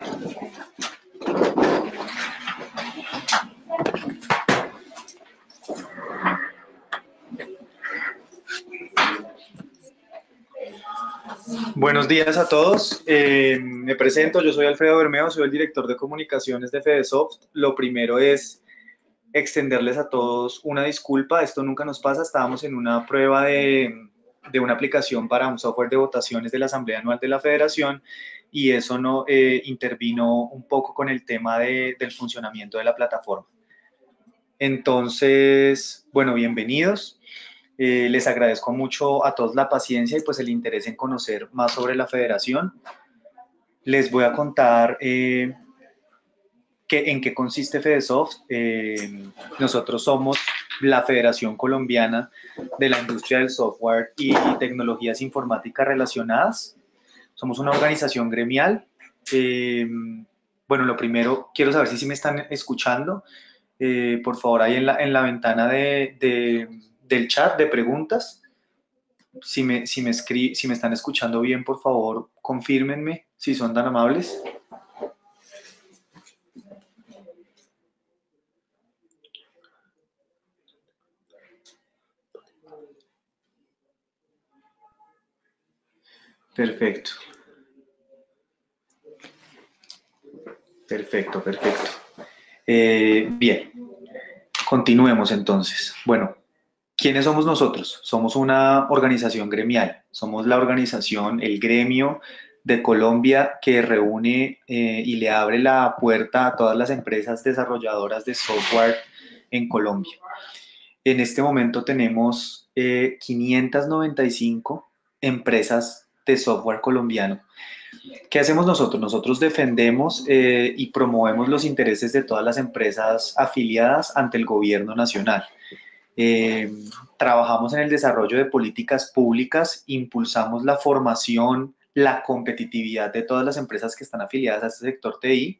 Buenos días a todos. Me presento, yo soy Alfredo Bermeo, soy el director de comunicaciones de Fedesoft. Lo primero es extenderles a todos una disculpa, esto nunca nos pasa, estábamos en una prueba de una aplicación para un software de votaciones de la Asamblea Anual de la Federación y eso no intervino un poco con el tema del funcionamiento de la plataforma. Entonces, bueno, bienvenidos. Les agradezco mucho a todos la paciencia y pues el interés en conocer más sobre la federación. Les voy a contar en qué consiste Fedesoft. Nosotros somos la Federación Colombiana de la Industria del Software y Tecnologías Informáticas Relacionadas. Somos una organización gremial. Bueno, lo primero, quiero saber si me están escuchando. Por favor, ahí en la ventana del chat de preguntas. Si me están escuchando bien, por favor, confírmenme si son tan amables. Perfecto. Perfecto. Bien, continuemos entonces. Bueno, ¿quiénes somos nosotros? Somos una organización gremial. Somos la organización, el gremio de Colombia que reúne y le abre la puerta a todas las empresas desarrolladoras de software en Colombia. En este momento tenemos 595 empresas de software colombiano. ¿Qué hacemos nosotros? Nosotros defendemos y promovemos los intereses de todas las empresas afiliadas ante el gobierno nacional. Trabajamos en el desarrollo de políticas públicas, impulsamos la formación, la competitividad de todas las empresas que están afiliadas a este sector TI,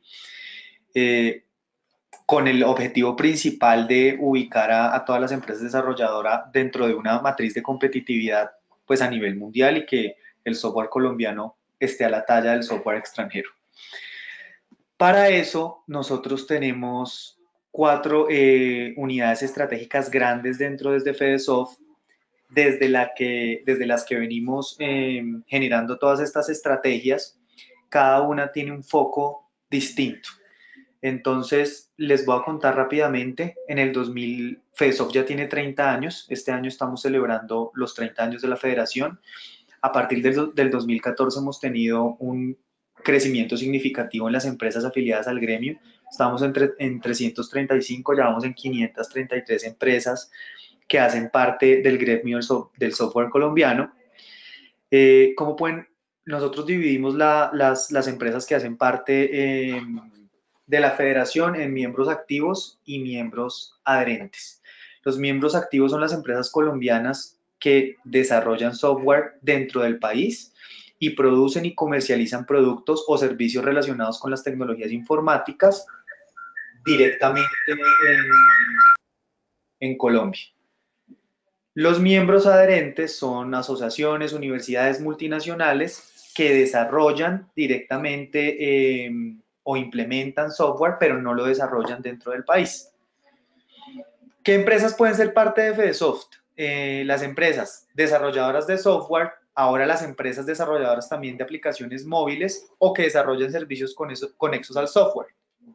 con el objetivo principal de ubicar a todas las empresas desarrolladoras dentro de una matriz de competitividad pues a nivel mundial y que el software colombiano esté a la talla del software extranjero. Para eso, nosotros tenemos 4 unidades estratégicas grandes dentro desde Fedesoft, desde las que venimos generando todas estas estrategias. Cada una tiene un foco distinto. Entonces, les voy a contar rápidamente. En el 2000, Fedesoft ya tiene 30 años. Este año estamos celebrando los 30 años de la federación. A partir del 2014 hemos tenido un crecimiento significativo en las empresas afiliadas al gremio. Estamos en 335, ya vamos en 533 empresas que hacen parte del gremio del software colombiano. ¿Cómo pueden? Nosotros dividimos las empresas que hacen parte de la federación en miembros activos y miembros adherentes. Los miembros activos son las empresas colombianas que desarrollan software dentro del país y producen y comercializan productos o servicios relacionados con las tecnologías informáticas directamente en Colombia. Los miembros adherentes son asociaciones, universidades multinacionales que desarrollan directamente o implementan software, pero no lo desarrollan dentro del país. ¿Qué empresas pueden ser parte de Fedesoft? Las empresas desarrolladoras de software, ahora las empresas desarrolladoras también de aplicaciones móviles o que desarrollan servicios conexos al software.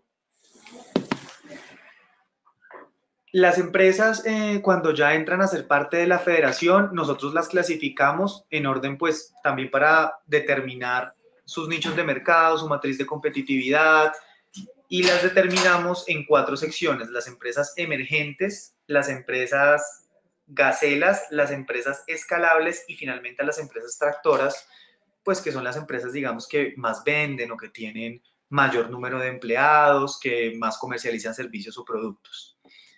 Las empresas, cuando ya entran a ser parte de la federación, nosotros las clasificamos en orden, pues, también para determinar sus nichos de mercado, su matriz de competitividad, y las determinamos en 4 secciones: las empresas emergentes, las empresas gacelas, las empresas escalables y finalmente las empresas tractoras, pues que son las empresas, digamos, que más venden o que tienen mayor número de empleados, que más comercializan servicios o productos.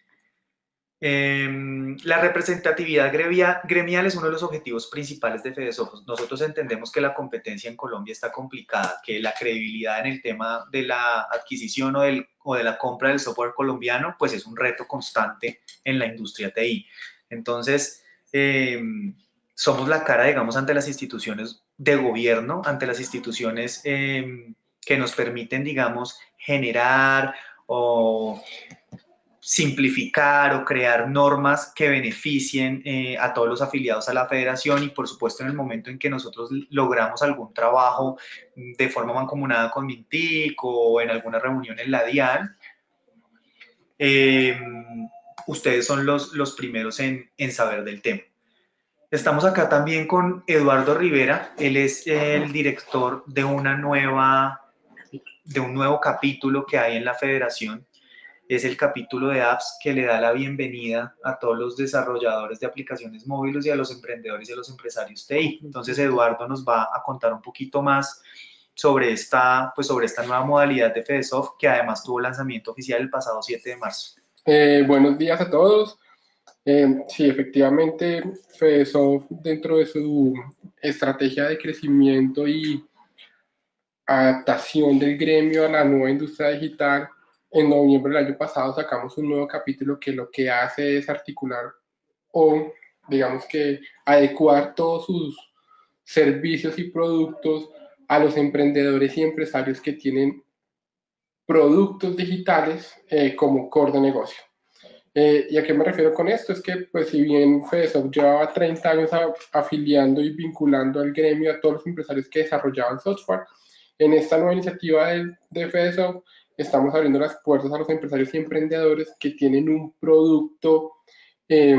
La representatividad gremial es uno de los objetivos principales de Fedesoft. Nosotros entendemos que la competencia en Colombia está complicada, que la credibilidad en el tema de la adquisición o de la compra del software colombiano pues es un reto constante en la industria TI. Entonces, somos la cara, digamos, ante las instituciones de gobierno, ante las instituciones que que nos permiten, digamos, generar o simplificar o crear normas que beneficien a todos los afiliados a la federación y por supuesto en el momento en que nosotros logramos algún trabajo de forma mancomunada con Mintic o en alguna reunión en la DIAN, eh, ustedes son los primeros en saber del tema. Estamos acá también con Eduardo Rivera, él es el director de de un nuevo capítulo que hay en la federación. Es el capítulo de apps que le da la bienvenida a todos los desarrolladores de aplicaciones móviles y a los emprendedores y a los empresarios TI. Entonces, Eduardo nos va a contar un poquito más sobre esta nueva modalidad de FedeSoft, que además tuvo lanzamiento oficial el pasado 7 de marzo. Buenos días a todos. Sí, efectivamente, FedeSoft, dentro de su estrategia de crecimiento y adaptación del gremio a la nueva industria digital, en noviembre del año pasado sacamos un nuevo capítulo que lo que hace es articular o, digamos que, adecuar todos sus servicios y productos a los emprendedores y empresarios que tienen productos digitales como core de negocio. ¿Y a qué me refiero con esto? Es que, pues, si bien FedeSoft llevaba 30 años afiliando y vinculando al gremio a todos los empresarios que desarrollaban software, en esta nueva iniciativa de FedeSoft estamos abriendo las puertas a los empresarios y emprendedores que tienen un producto eh,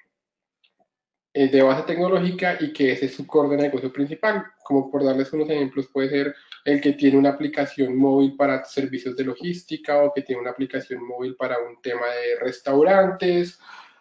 de base tecnológica y que ese es su core de negocio principal. Como por darles unos ejemplos, puede ser el que tiene una aplicación móvil para servicios de logística o que tiene una aplicación móvil para un tema de restaurantes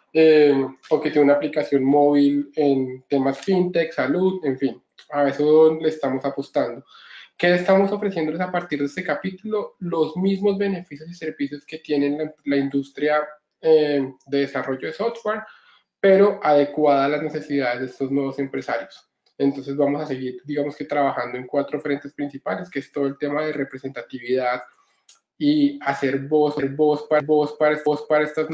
o que tiene una aplicación móvil en temas fintech, salud, en fin, a eso le estamos apostando. ¿Qué estamos ofreciéndoles a partir de este capítulo? Los mismos beneficios y servicios que tiene la industria de desarrollo de software, pero adecuada a las necesidades de estos nuevos empresarios. Entonces vamos a seguir, digamos que trabajando en 4 frentes principales, que es todo el tema de representatividad y hacer voz para estas,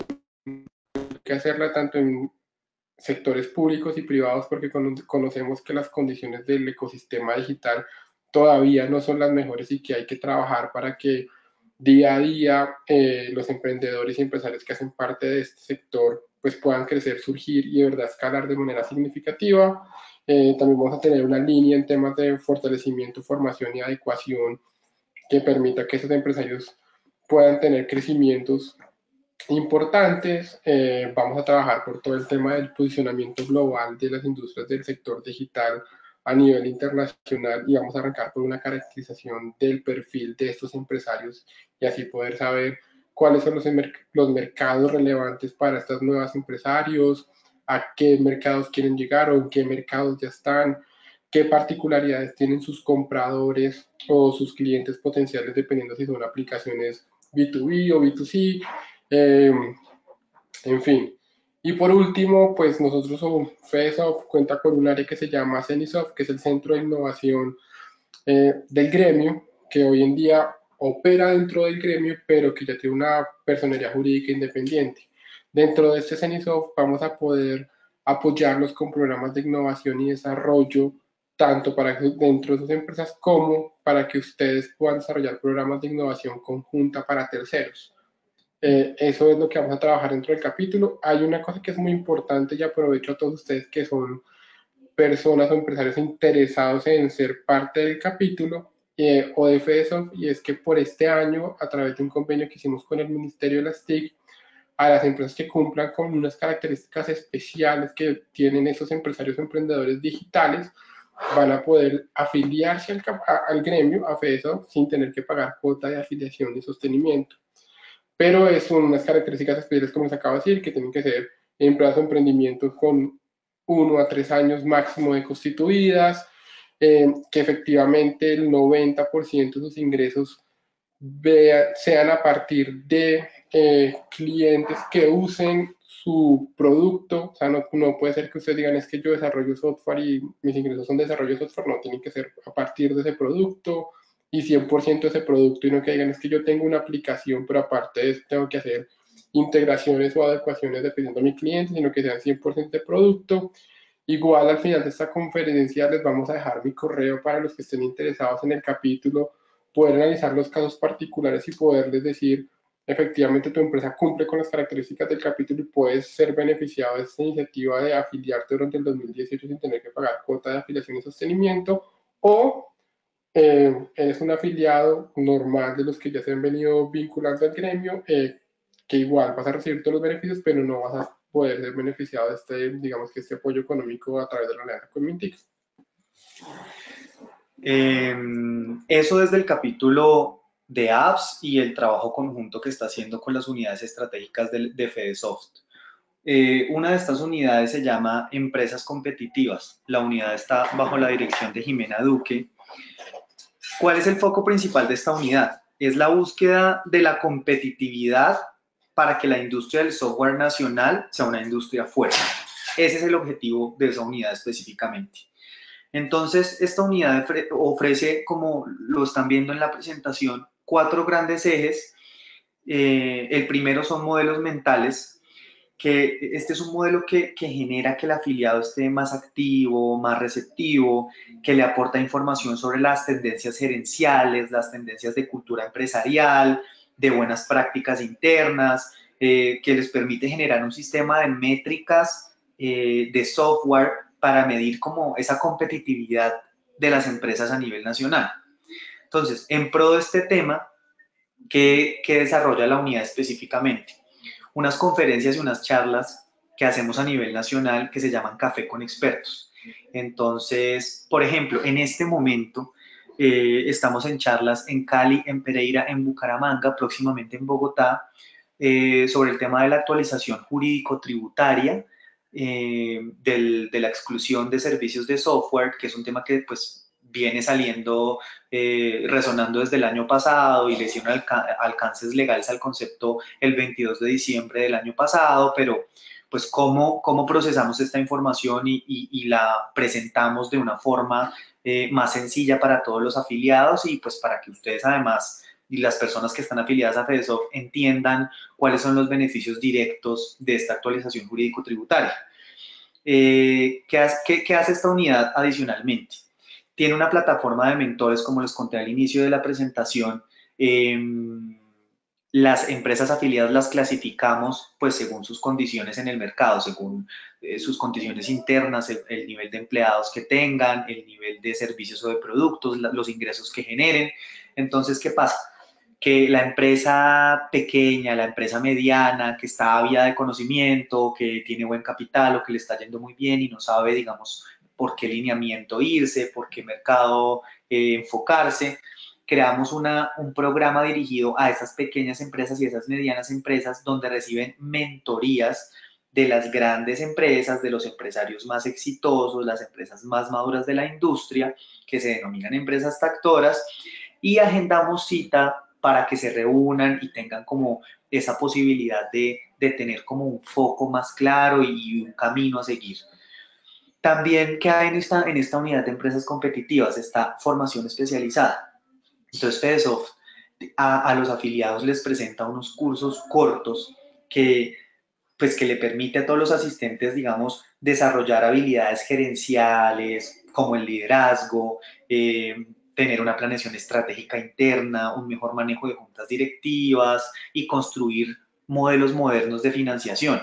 que hacerla tanto en sectores públicos y privados, porque conocemos que las condiciones del ecosistema digital todavía no son las mejores y que hay que trabajar para que día a día los emprendedores y empresarios que hacen parte de este sector pues puedan crecer, surgir y de verdad escalar de manera significativa. También vamos a tener una línea en temas de fortalecimiento, formación y adecuación que permita que esos empresarios puedan tener crecimientos importantes. Vamos a trabajar por todo el tema del posicionamiento global de las industrias del sector digital a nivel internacional y vamos a arrancar por una caracterización del perfil de estos empresarios y así poder saber cuáles son los mercados relevantes para estos nuevos empresarios, a qué mercados quieren llegar o en qué mercados ya están, qué particularidades tienen sus compradores o sus clientes potenciales, dependiendo si son aplicaciones B2B o B2C, eh, en fin. Y por último, pues nosotros, FedeSoft cuenta con un área que se llama CENISoft, que es el Centro de Innovación del gremio, que hoy en día opera dentro del gremio, pero que ya tiene una personería jurídica independiente. Dentro de este CENISoft vamos a poder apoyarlos con programas de innovación y desarrollo, tanto para que dentro de sus empresas como para que ustedes puedan desarrollar programas de innovación conjunta para terceros. Eso es lo que vamos a trabajar dentro del capítulo. Hay una cosa que es muy importante y aprovecho a todos ustedes que son personas o empresarios interesados en ser parte del capítulo o de FEDESOFT, y es que por este año, a través de un convenio que hicimos con el Ministerio de las TIC, a las empresas que cumplan con unas características especiales que tienen esos empresarios o emprendedores digitales, van a poder afiliarse al gremio, a FEDESOFT, sin tener que pagar cuota de afiliación y sostenimiento. Pero son unas características especiales, como les acabo de decir, que tienen que ser empresas o emprendimientos con 1 a 3 años máximo de constituidas, que efectivamente el 90% de sus ingresos sean a partir de clientes que usen su producto. O sea, no puede ser que ustedes digan es que yo desarrollo software y mis ingresos son desarrollo de software, no, tienen que ser a partir de ese producto y 100% de ese producto, y no que digan es que yo tengo una aplicación, pero aparte de eso tengo que hacer integraciones o adecuaciones dependiendo de mi cliente, sino que sean 100% de producto. Igual al final de esta conferencia les vamos a dejar mi correo para los que estén interesados en el capítulo, poder analizar los casos particulares y poderles decir, efectivamente tu empresa cumple con las características del capítulo y puedes ser beneficiado de esta iniciativa de afiliarte durante el 2018 sin tener que pagar cuota de afiliación y sostenimiento, o eres un afiliado normal de los que ya se han venido vinculando al gremio, que igual vas a recibir todos los beneficios, pero no vas a poder ser beneficiado de este, digamos que este apoyo económico a través de la alianza con Mintic. Eso desde el capítulo de apps y el trabajo conjunto que está haciendo con las unidades estratégicas de FedeSoft. Una de estas unidades se llama Empresas Competitivas. La unidad está bajo la dirección de Jimena Duque. ¿Cuál es el foco principal de esta unidad? Es la búsqueda de la competitividad para que la industria del software nacional sea una industria fuerte. Ese es el objetivo de esa unidad específicamente. Entonces, esta unidad ofrece, como lo están viendo en la presentación, 4 grandes ejes. El primero son modelos mentales, que este es un modelo que genera que el afiliado esté más activo, más receptivo, que le aporta información sobre las tendencias gerenciales, las tendencias de cultura empresarial, de buenas prácticas internas, que les permite generar un sistema de métricas de software para medir como esa competitividad de las empresas a nivel nacional. Entonces, en pro de este tema, ¿qué desarrolla la unidad específicamente? Unas conferencias y unas charlas que hacemos a nivel nacional que se llaman Café con Expertos. Entonces, por ejemplo, en este momento estamos en charlas en Cali, en Pereira, en Bucaramanga, próximamente en Bogotá, sobre el tema de la actualización jurídico-tributaria, de la exclusión de servicios de software, que es un tema que pues viene saliendo, resonando desde el año pasado y le hicieron alcances legales al concepto el 22 de diciembre del año pasado, pero pues cómo procesamos esta información y la presentamos de una forma más sencilla para todos los afiliados y pues para que ustedes además y las personas que están afiliadas a FedeSoft entiendan cuáles son los beneficios directos de esta actualización jurídico-tributaria. ¿Qué hace esta unidad adicionalmente? Tiene una plataforma de mentores, como les conté al inicio de la presentación. Las empresas afiliadas las clasificamos pues según sus condiciones en el mercado, según sus condiciones internas, el nivel de empleados que tengan, el nivel de servicios o de productos, los ingresos que generen. Entonces, ¿qué pasa? Que la empresa pequeña, la empresa mediana, que está ávida de conocimiento, que tiene buen capital o que le está yendo muy bien y no sabe, digamos, por qué lineamiento irse, por qué mercado enfocarse, creamos un programa dirigido a esas pequeñas empresas y esas medianas empresas donde reciben mentorías de las grandes empresas, de los empresarios más exitosos, las empresas más maduras de la industria, que se denominan empresas tractoras, y agendamos cita para que se reúnan y tengan como esa posibilidad de tener como un foco más claro y un camino a seguir. También que hay en esta unidad de empresas competitivas esta formación especializada. Entonces FedeSoft a los afiliados les presenta unos cursos cortos que pues que le permite a todos los asistentes, digamos, desarrollar habilidades gerenciales como el liderazgo, tener una planeación estratégica interna, un mejor manejo de juntas directivas y construir modelos modernos de financiación.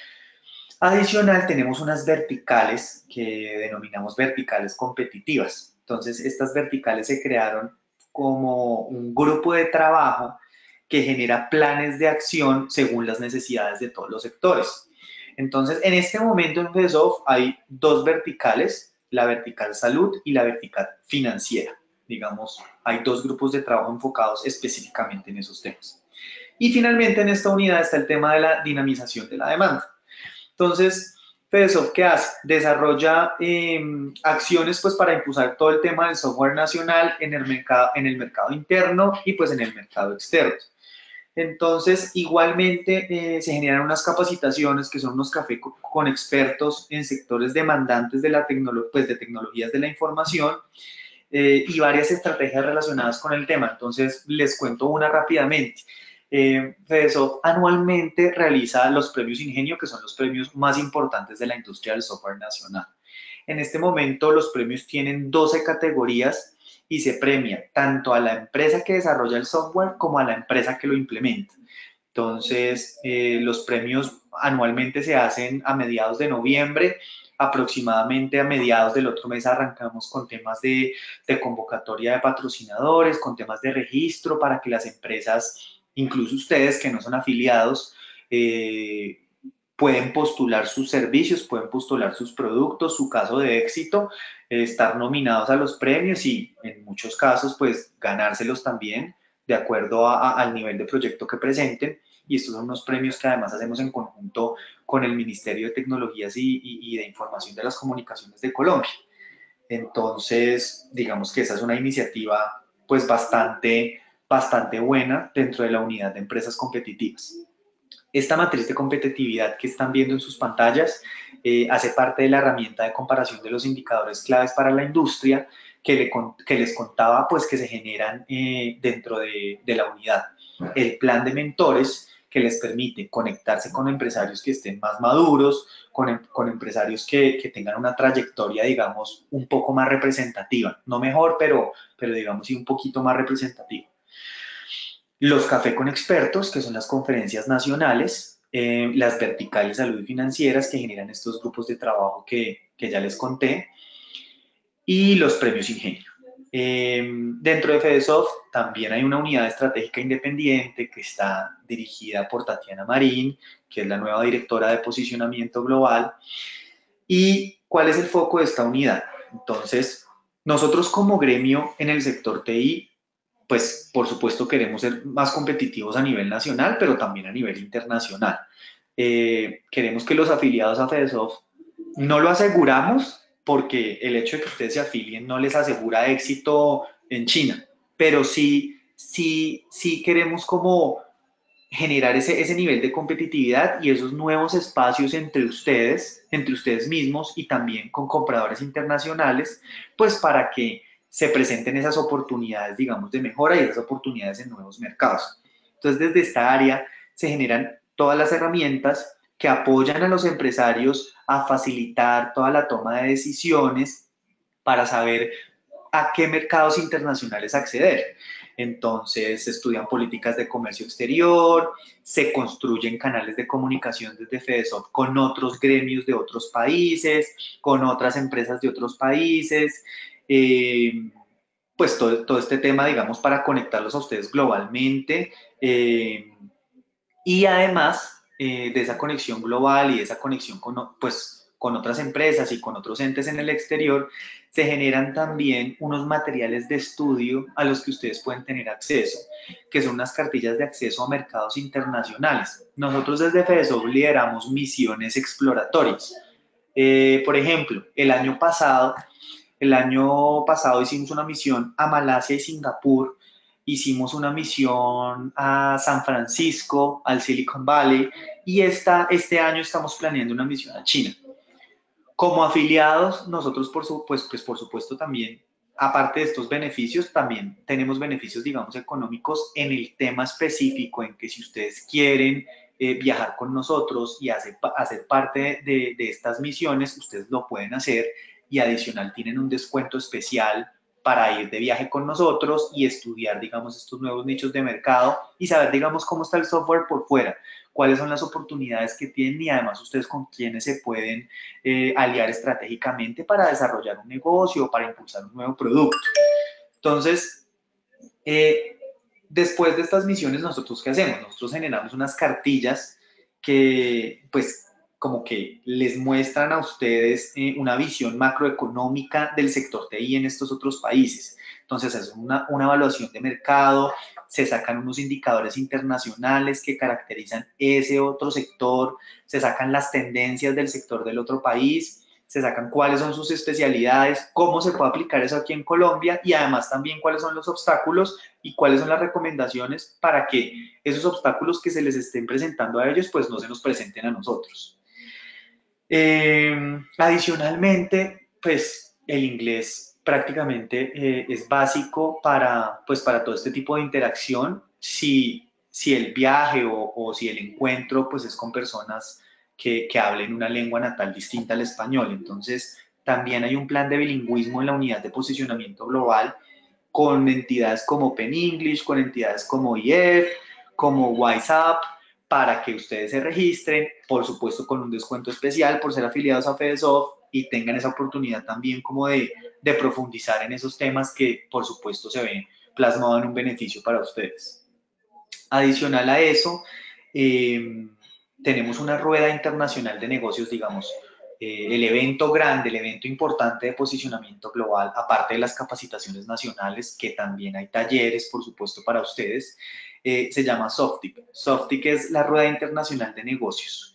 Adicional, tenemos unas verticales que denominamos verticales competitivas. Entonces, estas verticales se crearon como un grupo de trabajo que genera planes de acción según las necesidades de todos los sectores. Entonces, en este momento en FedeSoft hay 2 verticales, la vertical salud y la vertical financiera. Digamos, hay 2 grupos de trabajo enfocados específicamente en esos temas. Y finalmente, en esta unidad está el tema de la dinamización de la demanda. Entonces, FedeSoft, ¿qué hace? Desarrolla acciones pues, para impulsar todo el tema del software nacional en el mercado interno y pues en el mercado externo. Entonces, igualmente se generan unas capacitaciones que son unos cafés con expertos en sectores demandantes de, pues, de tecnologías de la información y varias estrategias relacionadas con el tema. Entonces, les cuento una rápidamente. FedeSoft anualmente realiza los premios Ingenio, que son los premios más importantes de la industria del software nacional. En este momento los premios tienen 12 categorías y se premia tanto a la empresa que desarrolla el software como a la empresa que lo implementa. Entonces, los premios anualmente se hacen a mediados de noviembre, aproximadamente a mediados del otro mes arrancamos con temas de convocatoria de patrocinadores, con temas de registro para que las empresas, incluso ustedes que no son afiliados, eh, pueden postular sus servicios, pueden postular sus productos, su caso de éxito, estar nominados a los premios y en muchos casos pues ganárselos también de acuerdo al nivel de proyecto que presenten. Y estos son unos premios que además hacemos en conjunto con el Ministerio de Tecnologías y de Información de las Comunicaciones de Colombia. Entonces, digamos que esa es una iniciativa pues bastante buena dentro de la unidad de empresas competitivas. Esta matriz de competitividad que están viendo en sus pantallas hace parte de la herramienta de comparación de los indicadores claves para la industria que les contaba pues que se generan dentro de la unidad. El plan de mentores que les permite conectarse con empresarios que estén más maduros, con empresarios que tengan una trayectoria, digamos, un poco más representativa. No mejor, pero digamos, sí un poquito más representativa. Los café con expertos, que son las conferencias nacionales, las verticales salud y financieras que generan estos grupos de trabajo que ya les conté, y los premios Ingenio. Dentro de FedeSoft también hay una unidad estratégica independiente que está dirigida por Tatiana Marín, que es la nueva directora de posicionamiento global. ¿Y cuál es el foco de esta unidad? Entonces, nosotros como gremio en el sector TI, pues por supuesto queremos ser más competitivos a nivel nacional, pero también a nivel internacional. Queremos que los afiliados a FedeSoft no lo aseguramos porque el hecho de que ustedes se afilien no les asegura éxito en China, pero sí queremos como generar ese nivel de competitividad y esos nuevos espacios entre ustedes mismos y también con compradores internacionales, pues para que se presenten esas oportunidades, digamos, de mejora y esas oportunidades en nuevos mercados. Entonces, desde esta área se generan todas las herramientas que apoyan a los empresarios a facilitar toda la toma de decisiones para saber a qué mercados internacionales acceder. Entonces, se estudian políticas de comercio exterior, se construyen canales de comunicación desde FedeSoft con otros gremios de otros países, con otras empresas de otros países, pues todo este tema, digamos, para conectarlos a ustedes globalmente. Y además de esa conexión global y de esa conexión pues, con otras empresas y con otros entes en el exterior, se generan también unos materiales de estudio a los que ustedes pueden tener acceso, que son unas cartillas de acceso a mercados internacionales. Nosotros desde FEDESOF lideramos misiones exploratorias. Por ejemplo, el año pasado hicimos una misión a Malasia y Singapur, hicimos una misión a San Francisco, al Silicon Valley, y este año estamos planeando una misión a China. Como afiliados, nosotros por supuesto también, aparte de estos beneficios, también tenemos beneficios, digamos, económicos en el tema específico en que si ustedes quieren viajar con nosotros y hacer parte de estas misiones, ustedes lo pueden hacer y adicional tienen un descuento especial para ir de viaje con nosotros y estudiar, digamos, estos nuevos nichos de mercado y saber, digamos, cómo está el software por fuera, cuáles son las oportunidades que tienen y además ustedes con quiénes se pueden aliar estratégicamente para desarrollar un negocio o para impulsar un nuevo producto. Entonces, después de estas misiones, ¿nosotros qué hacemos? Nosotros generamos unas cartillas que, pues, como que les muestran a ustedes una visión macroeconómica del sector TI en estos otros países. Entonces, es una evaluación de mercado, se sacan unos indicadores internacionales que caracterizan ese otro sector, se sacan las tendencias del sector del otro país, se sacan cuáles son sus especialidades, cómo se puede aplicar eso aquí en Colombia y además también cuáles son los obstáculos y cuáles son las recomendaciones para que esos obstáculos que se les estén presentando a ellos pues no se nos presenten a nosotros. Adicionalmente, pues el inglés prácticamente es básico para todo este tipo de interacción. Si el viaje o si el encuentro pues es con personas que hablen una lengua natal distinta al español. Entonces, también hay un plan de bilingüismo en la unidad de posicionamiento global con entidades como Open English, con entidades como IEF, como WhatsApp, para que ustedes se registren, por supuesto con un descuento especial por ser afiliados a FedeSoft y tengan esa oportunidad también como de profundizar en esos temas que por supuesto se ven plasmados en un beneficio para ustedes. Adicional a eso, tenemos una rueda internacional de negocios, digamos, el evento grande, el evento importante de posicionamiento global, aparte de las capacitaciones nacionales, que también hay talleres, por supuesto, para ustedes, se llama Softic. Softic es la rueda internacional de negocios.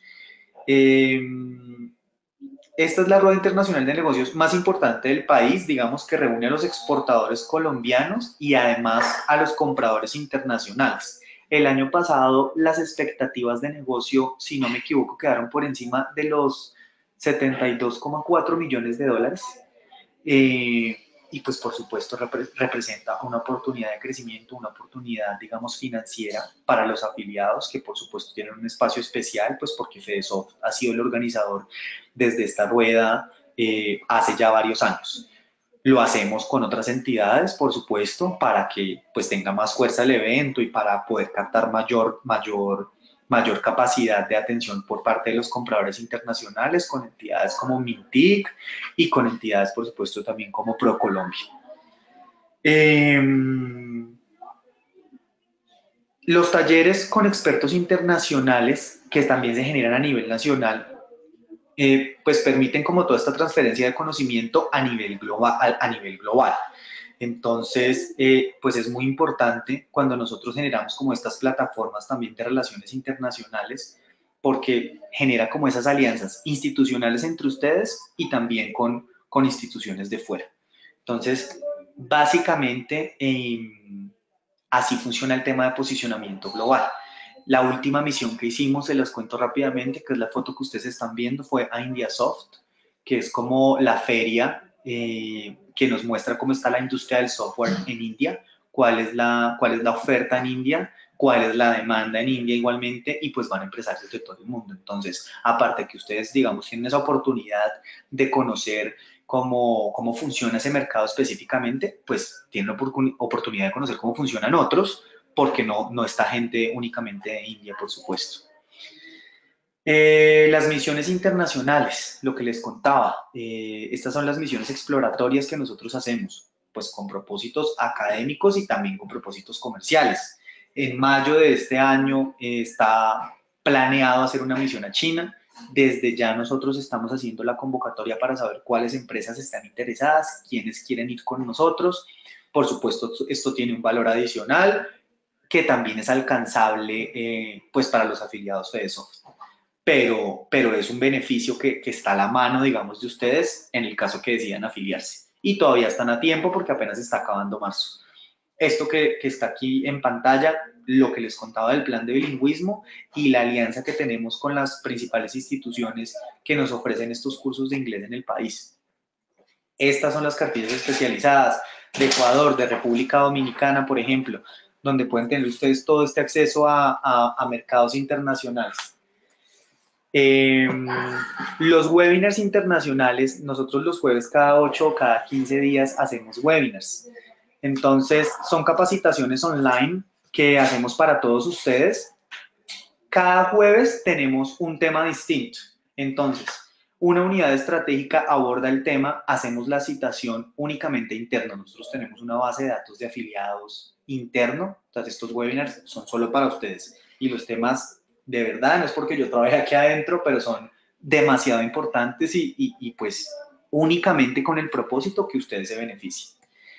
Esta es la rueda internacional de negocios más importante del país, digamos que reúne a los exportadores colombianos y además a los compradores internacionales. El año pasado las expectativas de negocio, si no me equivoco, quedaron por encima de los 72,4 millones de dólares. Y pues por supuesto representa una oportunidad de crecimiento, una oportunidad, digamos, financiera para los afiliados que por supuesto tienen un espacio especial, pues porque FedeSoft ha sido el organizador desde esta rueda hace ya varios años. Lo hacemos con otras entidades, por supuesto, para que pues tenga más fuerza el evento y para poder captar mayor capacidad de atención por parte de los compradores internacionales con entidades como Mintic y con entidades, por supuesto, también como ProColombia. Los talleres con expertos internacionales que también se generan a nivel nacional pues permiten como toda esta transferencia de conocimiento a nivel global. Entonces, pues es muy importante cuando nosotros generamos como estas plataformas también de relaciones internacionales, porque genera como esas alianzas institucionales entre ustedes y también con instituciones de fuera. Entonces, básicamente, así funciona el tema de posicionamiento global. La última misión que hicimos, se las cuento rápidamente, que es la foto que ustedes están viendo, fue a IndiaSoft, que es como la feria que nos muestra cómo está la industria del software en India, cuál es la oferta en India, cuál es la demanda en India igualmente, y pues van empresarios de todo el mundo. Entonces, aparte que ustedes, digamos, tienen esa oportunidad de conocer cómo funciona ese mercado específicamente, pues tienen la oportunidad de conocer cómo funcionan otros, porque no está gente únicamente de India, por supuesto. Las misiones internacionales, lo que les contaba, estas son las misiones exploratorias que nosotros hacemos, pues con propósitos académicos y también con propósitos comerciales. En mayo de este año está planeado hacer una misión a China. Desde ya nosotros estamos haciendo la convocatoria para saber cuáles empresas están interesadas, quiénes quieren ir con nosotros. Por supuesto, esto tiene un valor adicional que también es alcanzable pues para los afiliados FedeSoft. Pero es un beneficio que está a la mano, digamos, de ustedes en el caso que decidan afiliarse. Y todavía están a tiempo porque apenas está acabando marzo. Esto que está aquí en pantalla, lo que les contaba del plan de bilingüismo y la alianza que tenemos con las principales instituciones que nos ofrecen estos cursos de inglés en el país. Estas son las cartillas especializadas de Ecuador, de República Dominicana, por ejemplo, donde pueden tener ustedes todo este acceso a mercados internacionales. Los webinars internacionales, nosotros los jueves cada 8 o cada 15 días hacemos webinars. Entonces, son capacitaciones online que hacemos para todos ustedes. Cada jueves tenemos un tema distinto. Entonces, una unidad estratégica aborda el tema, hacemos la citación únicamente interna. Nosotros tenemos una base de datos de afiliados interno, entonces estos webinars son solo para ustedes. Y los temas, de verdad, no es porque yo trabaje aquí adentro, pero son demasiado importantes y pues únicamente con el propósito que ustedes se beneficien.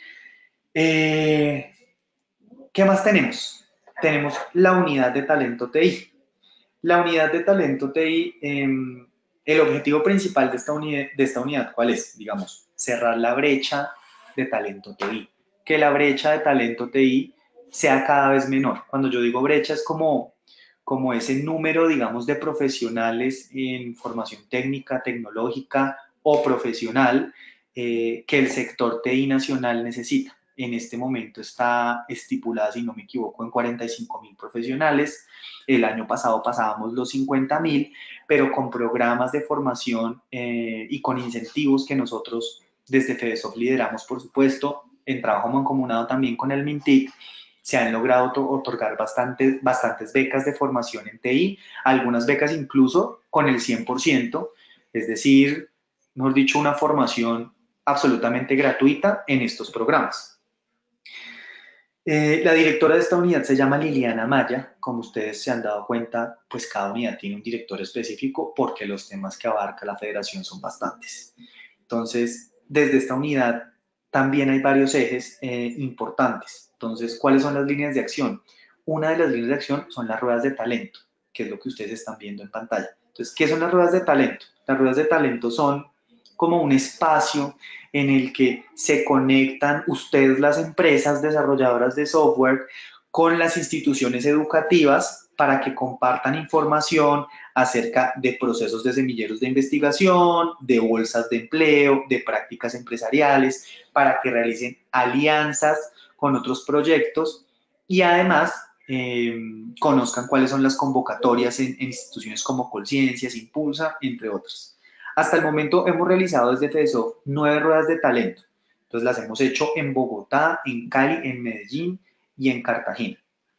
¿Qué más tenemos? Tenemos la unidad de talento TI. La unidad de talento TI, el objetivo principal de esta unidad, ¿cuál es? Digamos, cerrar la brecha de talento TI. Que la brecha de talento TI sea cada vez menor. Cuando yo digo brecha es como ese número, digamos, de profesionales en formación técnica, tecnológica o profesional que el sector TI nacional necesita. En este momento está estipulada, si no me equivoco, en 45.000 profesionales. El año pasado pasábamos los 50.000, pero con programas de formación y con incentivos que nosotros desde FedeSoft lideramos, por supuesto, en trabajo mancomunado también con el MINTIC, se han logrado otorgar bastantes becas de formación en TI, algunas becas incluso con el 100%, es decir, mejor dicho, una formación absolutamente gratuita en estos programas. La directora de esta unidad se llama Liliana Maya. Como ustedes se han dado cuenta, pues cada unidad tiene un director específico porque los temas que abarca la federación son bastantes. Entonces, desde esta unidad también hay varios ejes importantes. Entonces, ¿cuáles son las líneas de acción? Una de las líneas de acción son las ruedas de talento, que es lo que ustedes están viendo en pantalla. Entonces, ¿qué son las ruedas de talento? Las ruedas de talento son como un espacio en el que se conectan ustedes, las empresas desarrolladoras de software, con las instituciones educativas para que compartan información acerca de procesos de semilleros de investigación, de bolsas de empleo, de prácticas empresariales, para que realicen alianzas con otros proyectos y además conozcan cuáles son las convocatorias en instituciones como Colciencias, Impulsa, entre otras. Hasta el momento hemos realizado desde FEDESOF 9 ruedas de talento. Entonces las hemos hecho en Bogotá, en Cali, en Medellín y en Cartagena.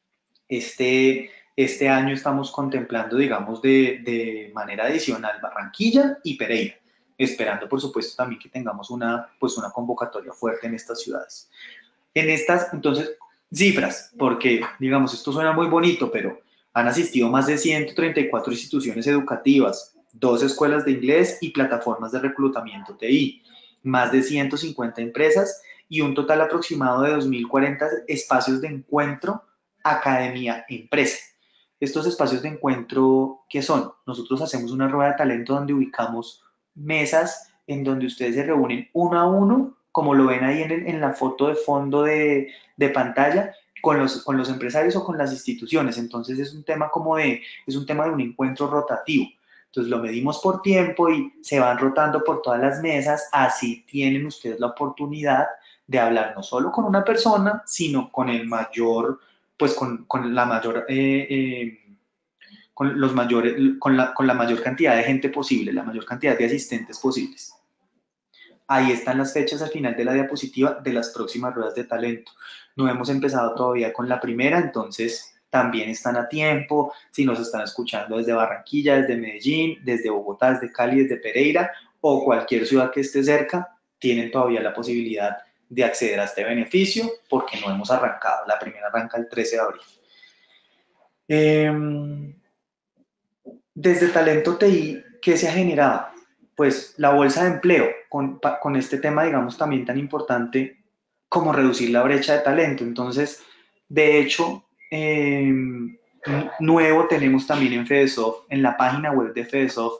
Este año estamos contemplando, digamos, de manera adicional Barranquilla y Pereira, esperando, por supuesto, también que tengamos pues una convocatoria fuerte en estas ciudades. En estas, entonces, cifras, porque, digamos, esto suena muy bonito, pero han asistido más de 134 instituciones educativas, 2 escuelas de inglés y plataformas de reclutamiento TI, más de 150 empresas y un total aproximado de 2.040 espacios de encuentro, academia, empresa. Estos espacios de encuentro, ¿qué son? Nosotros hacemos una rueda de talento donde ubicamos mesas en donde ustedes se reúnen uno a uno, como lo ven ahí en la foto de fondo de pantalla, con los empresarios o con las instituciones. Entonces es un tema es un tema de un encuentro rotativo. Entonces lo medimos por tiempo y se van rotando por todas las mesas, así tienen ustedes la oportunidad de hablar no solo con una persona, sino con el mayor, pues con la mayor con los mayores, con la mayor cantidad de gente posible, la mayor cantidad de asistentes posibles. Ahí están las fechas al final de la diapositiva de las próximas ruedas de talento. No hemos empezado todavía con la primera, entonces también están a tiempo. Si nos están escuchando desde Barranquilla, desde Medellín, desde Bogotá, desde Cali, desde Pereira o cualquier ciudad que esté cerca, tienen todavía la posibilidad de acceder a este beneficio porque no hemos arrancado. La primera arranca el 13 de abril. Desde Talento TI, ¿qué se ha generado? Pues la bolsa de empleo, con este tema, digamos, también tan importante como reducir la brecha de talento. Entonces, de hecho, nuevo tenemos también en FEDESOF, en la página web de FEDESOF,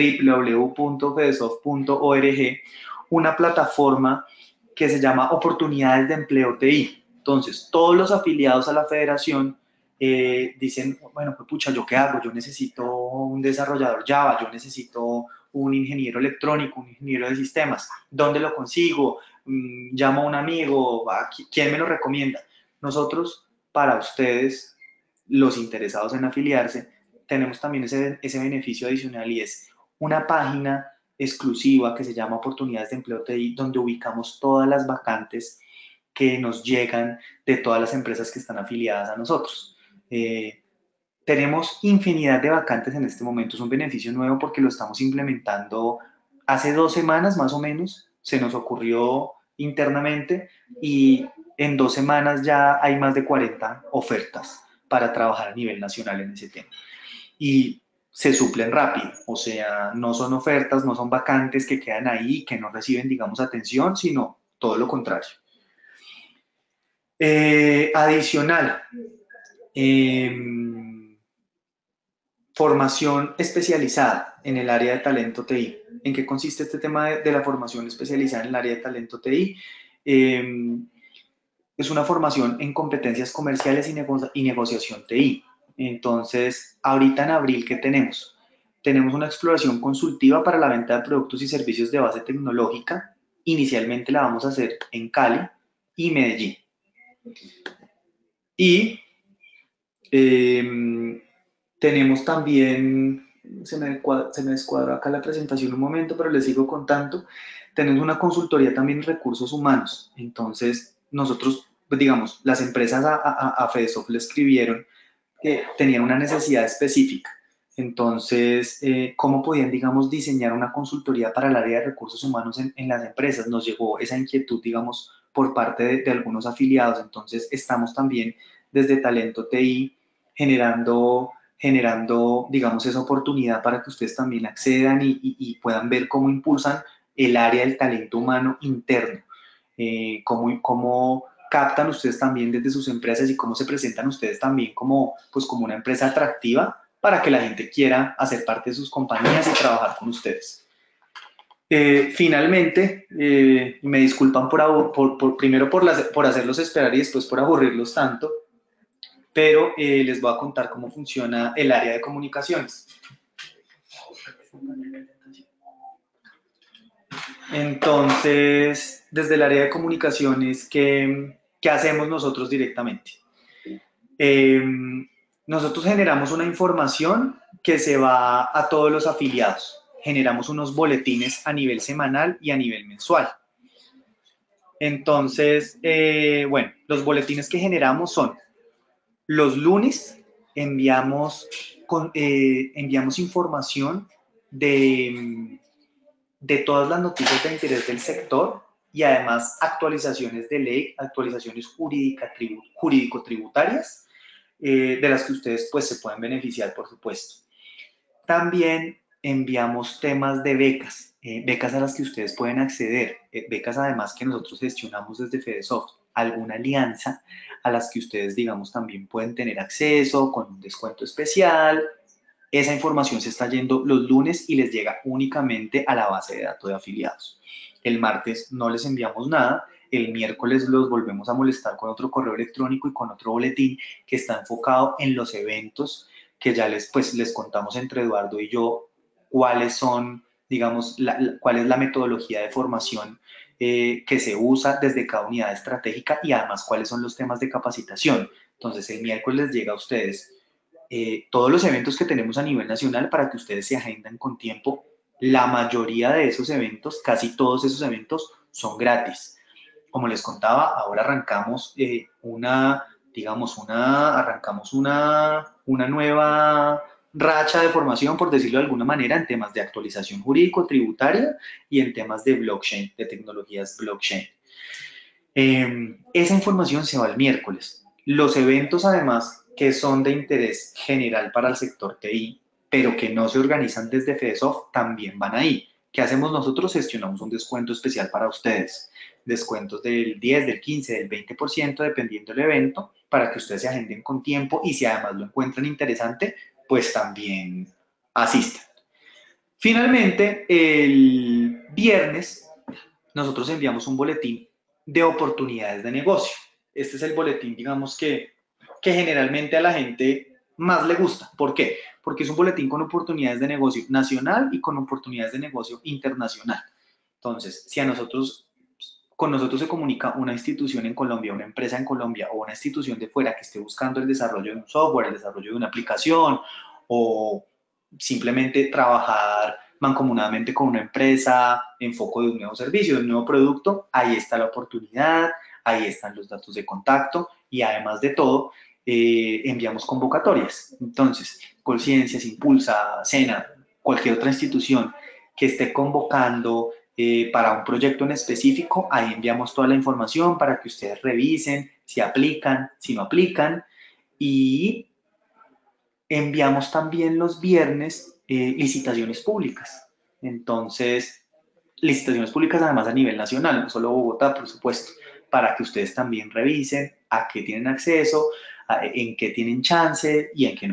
www.fedesof.org, una plataforma que se llama Oportunidades de Empleo TI. Entonces, todos los afiliados a la federación dicen, bueno, pues pucha, ¿yo qué hago? Yo necesito un desarrollador Java, yo necesito un ingeniero electrónico, un ingeniero de sistemas. ¿Dónde lo consigo? Llamo a un amigo, ¿quién me lo recomienda? Nosotros, para ustedes, los interesados en afiliarse, tenemos también ese beneficio adicional y es una página exclusiva que se llama Oportunidades de Empleo TI, donde ubicamos todas las vacantes que nos llegan de todas las empresas que están afiliadas a nosotros. Tenemos infinidad de vacantes en este momento, es un beneficio nuevo porque lo estamos implementando hace 2 semanas más o menos, se nos ocurrió internamente y en 2 semanas ya hay más de 40 ofertas para trabajar a nivel nacional en ese tema. Y se suplen rápido, o sea, no son ofertas, no son vacantes que quedan ahí, que no reciben, digamos, atención, sino todo lo contrario. Adicional, formación especializada en el área de talento TI. ¿En qué consiste este tema de la formación especializada en el área de talento TI? Es una formación en competencias comerciales y negociación TI. Entonces, ahorita en abril, ¿qué tenemos? Tenemos una exploración consultiva para la venta de productos y servicios de base tecnológica. Inicialmente la vamos a hacer en Cali y Medellín. Y tenemos también se me descuadró acá la presentación un momento, pero les sigo contando. Tenemos una consultoría también en recursos humanos. Entonces, nosotros, pues, digamos, las empresas a FEDESOF le escribieron que tenían una necesidad específica. Entonces, ¿cómo podían, digamos, diseñar una consultoría para el área de recursos humanos en las empresas? Nos llegó esa inquietud, digamos, por parte de algunos afiliados. Entonces, estamos también desde Talento TI generando, digamos, esa oportunidad para que ustedes también accedan y puedan ver cómo impulsan el área del talento humano interno, cómo captan ustedes también desde sus empresas y cómo se presentan ustedes también como, pues, como una empresa atractiva para que la gente quiera hacer parte de sus compañías y trabajar con ustedes. Finalmente, me disculpan primero por hacerlos esperar y después por aburrirlos tanto, pero les voy a contar cómo funciona el área de comunicaciones. Entonces, desde el área de comunicaciones, ¿qué hacemos nosotros directamente? Eh, Nosotros generamos una información que se va a todos los afiliados. Generamos unos boletines a nivel semanal y a nivel mensual. Entonces, bueno, los boletines que generamos son los lunes enviamos información de todas las noticias de interés del sector y además actualizaciones de ley, actualizaciones jurídico-tributarias, de las que ustedes pues se pueden beneficiar, por supuesto. También enviamos temas de becas, becas a las que ustedes pueden acceder, becas además que nosotros gestionamos desde FEDESOFT, alguna alianza a las que ustedes, digamos, también pueden tener acceso con un descuento especial. Esa información se está yendo los lunes y les llega únicamente a la base de datos de afiliados. El martes no les enviamos nada, el miércoles los volvemos a molestar con otro correo electrónico y con otro boletín que está enfocado en los eventos que ya les contamos entre Eduardo y yo cuáles son, digamos, cuál es la metodología de formación que se usa desde cada unidad estratégica y además cuáles son los temas de capacitación. Entonces, el miércoles les llega a ustedes todos los eventos que tenemos a nivel nacional para que ustedes se agenden con tiempo. La mayoría de esos eventos, casi todos esos eventos, son gratis. Como les contaba, ahora arrancamos una nueva racha de formación, por decirlo de alguna manera, en temas de actualización jurídico-tributaria y en temas de blockchain, de tecnologías blockchain. Esa información se va el miércoles. Los eventos, además, que son de interés general para el sector TI, pero que no se organizan desde FEDESOFT, también van ahí. ¿Qué hacemos nosotros? Gestionamos un descuento especial para ustedes. Descuentos del 10, del 15, del 20%, dependiendo del evento, para que ustedes se agenden con tiempo y si además lo encuentran interesante, pues también asistan. Finalmente, el viernes, nosotros enviamos un boletín de oportunidades de negocio. Este es el boletín, digamos, que generalmente a la gente más le gusta. ¿Por qué? Porque es un boletín con oportunidades de negocio nacional y con oportunidades de negocio internacional. Entonces, si con nosotros se comunica una institución en Colombia, una empresa en Colombia o una institución de fuera que esté buscando el desarrollo de un software, el desarrollo de una aplicación o simplemente trabajar mancomunadamente con una empresa en foco de un nuevo servicio, de un nuevo producto, ahí está la oportunidad, ahí están los datos de contacto y además de todo, enviamos convocatorias. Entonces, Colciencias, Impulsa, SENA, cualquier otra institución que esté convocando para un proyecto en específico, ahí enviamos toda la información para que ustedes revisen si aplican, si no aplican y enviamos también los viernes licitaciones públicas. Entonces, licitaciones públicas además a nivel nacional, no solo Bogotá, por supuesto, para que ustedes también revisen a qué tienen acceso, en qué tienen chance y en qué no.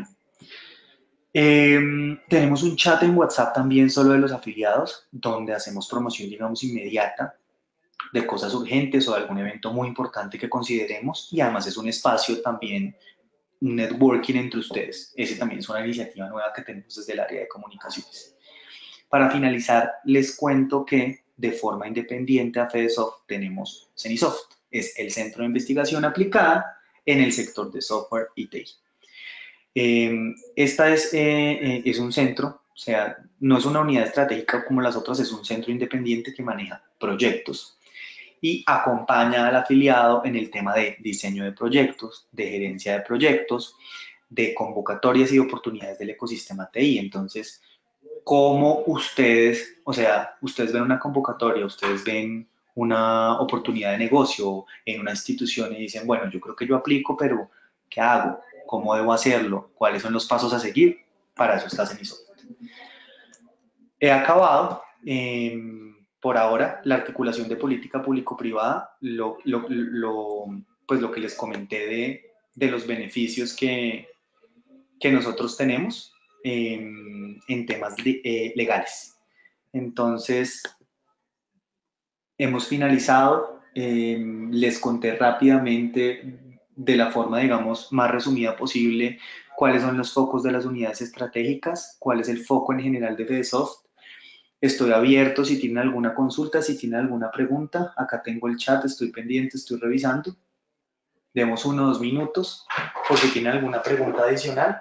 Tenemos un chat en WhatsApp también solo de los afiliados, donde hacemos promoción, digamos, inmediata de cosas urgentes o de algún evento muy importante que consideremos y además es un espacio también networking entre ustedes. Ese también es una iniciativa nueva que tenemos desde el área de comunicaciones. Para finalizar, les cuento que de forma independiente a FEDESOFT tenemos CENISOFT, es el Centro de Investigación Aplicada en el sector de software y TI. Esta es un centro O sea, no es una unidad estratégica como las otras, es un centro independiente que maneja proyectos y acompaña al afiliado en el tema de diseño de proyectos, de gerencia de proyectos, de convocatorias y oportunidades del ecosistema TI. Entonces, ¿cómo ustedes, o sea, ustedes ven una convocatoria, ustedes ven una oportunidad de negocio en una institución y dicen, bueno, yo creo que yo aplico, pero ¿qué hago? ¿Cómo debo hacerlo? ¿Cuáles son los pasos a seguir? Para eso está Cenisoft. He acabado, por ahora, la articulación de política público-privada, pues lo que les comenté de los beneficios que nosotros tenemos en temas legales. Entonces, hemos finalizado, les conté rápidamente de la forma, digamos, más resumida posible cuáles son los focos de las unidades estratégicas, cuál es el foco en general de FedeSoft. Estoy abierto si tienen alguna consulta, si tienen alguna pregunta. Acá tengo el chat, estoy pendiente, estoy revisando. Demos 1 o 2 minutos por si tienen alguna pregunta adicional.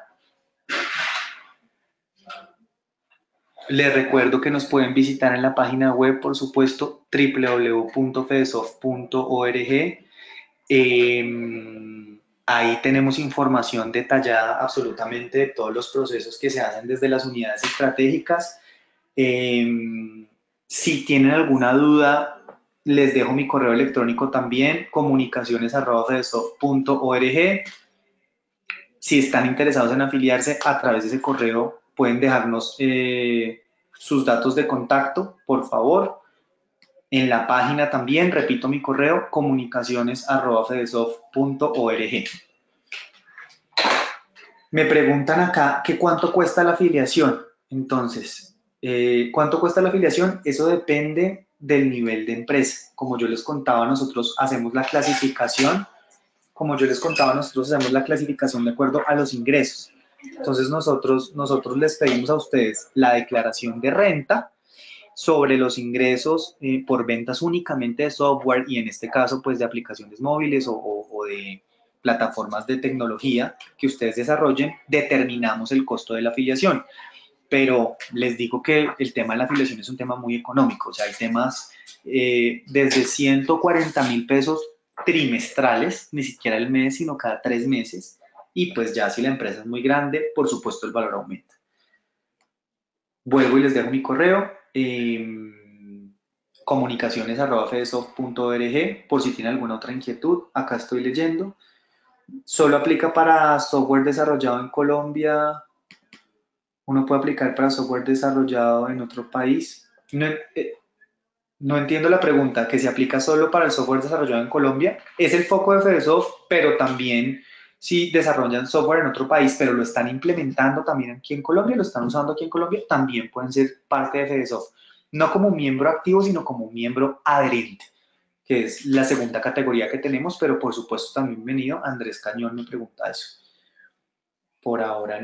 Les recuerdo que nos pueden visitar en la página web, por supuesto, www.fedesoft.org. Ahí tenemos información detallada absolutamente de todos los procesos que se hacen desde las unidades estratégicas. Si tienen alguna duda, les dejo mi correo electrónico también, comunicaciones@fedesoft.org. Si están interesados en afiliarse a través de ese correo, pueden dejarnos sus datos de contacto, por favor. En la página también, repito mi correo, comunicaciones@fedesoft.org. Me preguntan acá que cuánto cuesta la afiliación. Entonces, ¿cuánto cuesta la afiliación? Eso depende del nivel de empresa. Como yo les contaba, nosotros hacemos la clasificación. Como yo les contaba, nosotros hacemos la clasificación de acuerdo a los ingresos. Entonces, nosotros les pedimos a ustedes la declaración de renta sobre los ingresos por ventas únicamente de software y en este caso pues de aplicaciones móviles o de plataformas de tecnología que ustedes desarrollen, determinamos el costo de la afiliación. Pero les digo que el tema de la afiliación es un tema muy económico, o sea, hay temas desde 140.000 pesos trimestrales, ni siquiera el mes, sino cada 3 meses, y pues ya si la empresa es muy grande, por supuesto el valor aumenta. Vuelvo y les dejo mi correo, comunicaciones@fedesoft.org, por si tienen alguna otra inquietud, acá estoy leyendo. Solo aplica para software desarrollado en Colombia, uno puede aplicar para software desarrollado en otro país. No entiendo la pregunta, que se aplica solo para el software desarrollado en Colombia. Es el foco de FedeSoft, pero también si desarrollan software en otro país, pero lo están implementando también aquí en Colombia, lo están usando aquí en Colombia, también pueden ser parte de FedeSoft. No como un miembro activo, sino como un miembro adherente, que es la segunda categoría que tenemos, pero por supuesto también bienvenido. Andrés Cañón me pregunta eso. Por ahora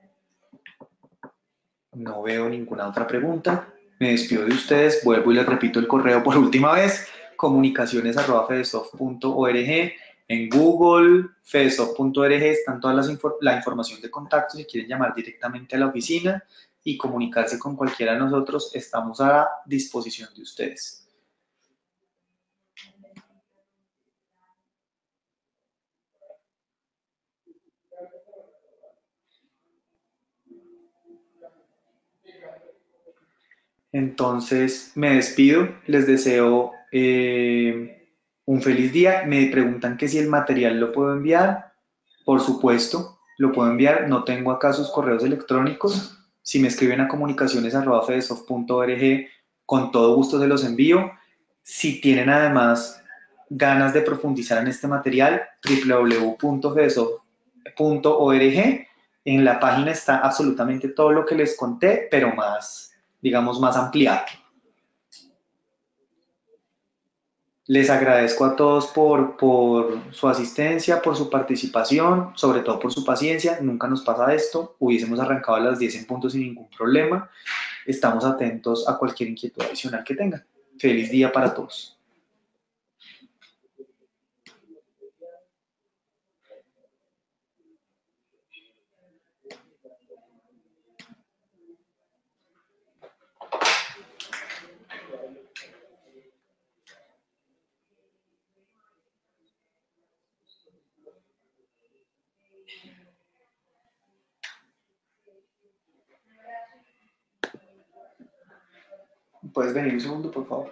no veo ninguna otra pregunta. Me despido de ustedes. Vuelvo y les repito el correo por última vez. comunicaciones@fedesoft.org. En Google, fedesoft.org están todas la información de contacto. Si quieren llamar directamente a la oficina y comunicarse con cualquiera de nosotros, estamos a la disposición de ustedes. Entonces, me despido, les deseo un feliz día. Me preguntan que si el material lo puedo enviar. Por supuesto, lo puedo enviar. No tengo acá sus correos electrónicos. Si me escriben a comunicaciones@fedesoft.org, con todo gusto se los envío. Si tienen además ganas de profundizar en este material, www.fedesoft.org. En la página está absolutamente todo lo que les conté, pero más, digamos, más ampliado. Les agradezco a todos por su asistencia, por su participación, sobre todo por su paciencia. Nunca nos pasa esto. Hubiésemos arrancado a las 10 en punto sin ningún problema. Estamos atentos a cualquier inquietud adicional que tengan. Feliz día para todos. ¿Puedes venir un segundo, por favor?